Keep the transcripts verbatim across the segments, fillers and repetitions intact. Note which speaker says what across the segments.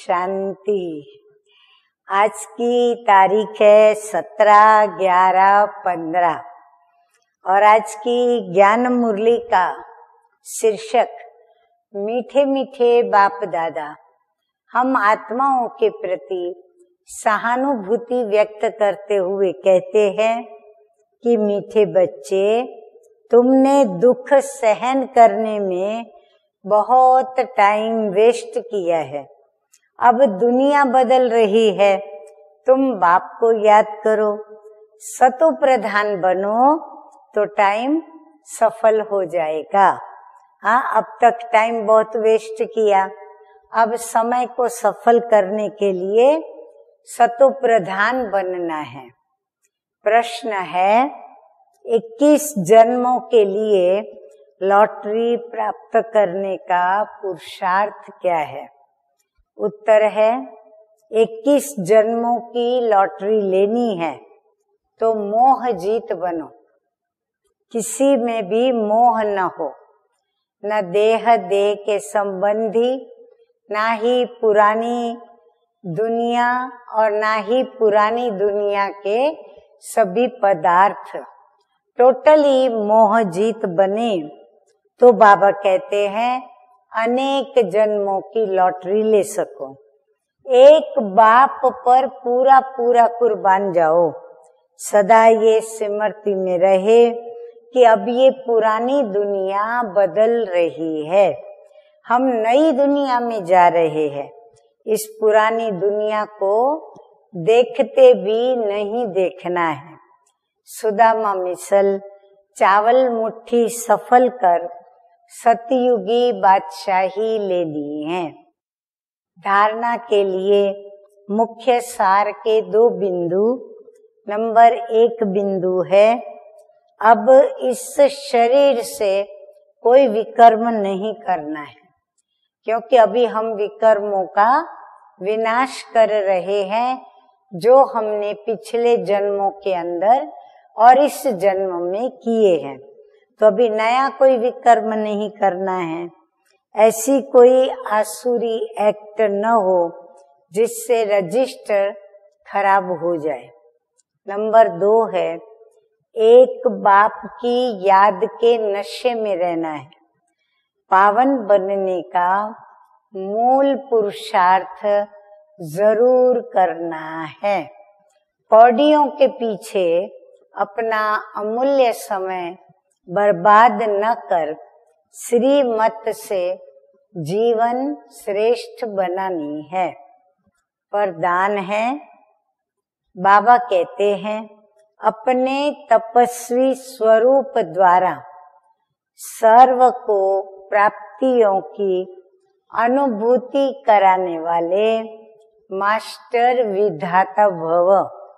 Speaker 1: शांति। आज की तारीख है सत्रह ग्यारह पंद्रह और आज की ज्ञान मुरली का शीर्षक मीठे मीठे बाप दादा। हम आत्माओं के प्रति सहानुभूति व्यक्त करते हुए कहते हैं कि मीठे बच्चे, तुमने दुख सहन करने में बहुत टाइम वेस्ट किया है। अब दुनिया बदल रही है, तुम बाप को याद करो, सतो प्रधान बनो तो टाइम सफल हो जाएगा। हाँ, अब तक टाइम बहुत वेस्ट किया, अब समय को सफल करने के लिए सतो प्रधान बनना है। प्रश्न है, इक्कीस जन्मों के लिए लॉटरी प्राप्त करने का पुरुषार्थ क्या है? उत्तर है, इक्कीस जन्मों की लॉटरी लेनी है तो मोह जीत बनो। किसी में भी मोह न हो, न देह देह के संबंधी, ना ही पुरानी दुनिया और ना ही पुरानी दुनिया के सभी पदार्थ। टोटली मोह जीत बने तो बाबा कहते हैं अनेक जन्मों की लॉटरी ले सको। एक बाप पर पूरा पूरा कुर्बान जाओ। सदा ये स्मृति में रहे कि अब ये पुरानी दुनिया बदल रही है, हम नई दुनिया में जा रहे हैं। इस पुरानी दुनिया को देखते भी नहीं देखना है। सुदामा मिसल चावल मुट्ठी सफल कर सतयुगी बादशाही लेनी है। धारणा के लिए मुख्य सार के दो बिंदु। नंबर एक बिंदु है, अब इस शरीर से कोई विकर्म नहीं करना है, क्योंकि अभी हम विकर्मों का विनाश कर रहे हैं जो हमने पिछले जन्मों के अंदर और इस जन्म में किए हैं। तो अभी नया कोई विकर्म नहीं करना है। ऐसी कोई आसुरी एक्ट न हो जिससे रजिस्टर खराब हो जाए। नंबर दो है, एक बाप की याद के नशे में रहना है। पावन बनने का मूल पुरुषार्थ जरूर करना है। कौड़ियों के पीछे अपना अमूल्य समय बर्बाद न कर श्रीमत से जीवन श्रेष्ठ बनानी है। वरदान है, बाबा कहते हैं अपने तपस्वी स्वरूप द्वारा सर्व को प्राप्तियों की अनुभूति कराने वाले मास्टर विधाता भव।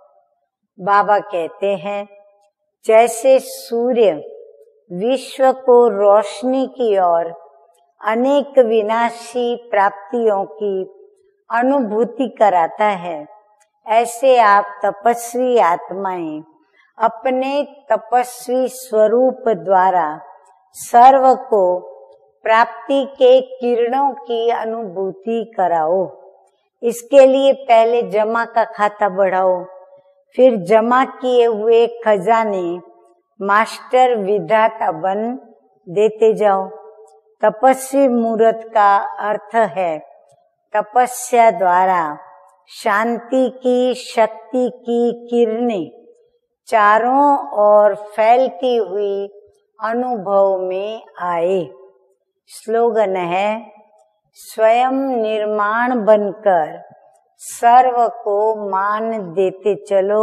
Speaker 1: बाबा कहते हैं, जैसे सूर्य विश्व को रोशनी की ओर अनेक विनाशी प्राप्तियों की अनुभूति कराता है, ऐसे आप तपस्वी आत्माएं अपने तपस्वी स्वरूप द्वारा सर्व को प्राप्ति के किरणों की अनुभूति कराओ। इसके लिए पहले जमा का खाता बढ़ाओ, फिर जमा किए हुए खजाने मास्टर विधाता बन देते जाओ। तपस्वी मूर्त का अर्थ है तपस्या द्वारा शांति की शक्ति की किरणें चारों ओर फैलती हुई अनुभव में आए। स्लोगन है, स्वयं निर्माण बनकर सर्व को मान देते चलो,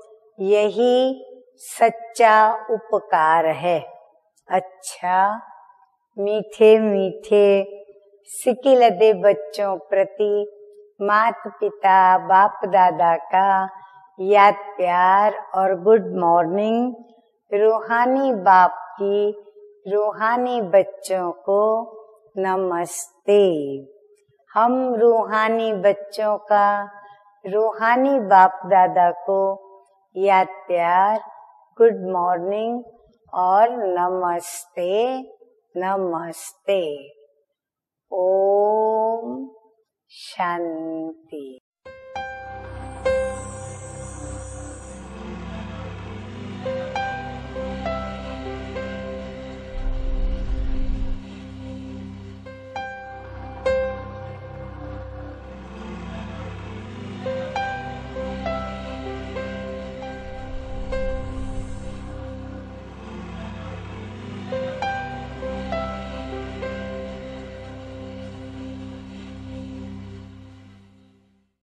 Speaker 1: यही सच्चा उपकार है। अच्छा, मीठे मीठे सिकिलदे बच्चों प्रति माता पिता बाप दादा का याद प्यार और गुड मॉर्निंग। रूहानी बाप की रूहानी बच्चों को नमस्ते। हम रूहानी बच्चों का रूहानी बाप दादा को याद प्यार, गुड मॉर्निंग और नमस्ते नमस्ते। ओम शांति।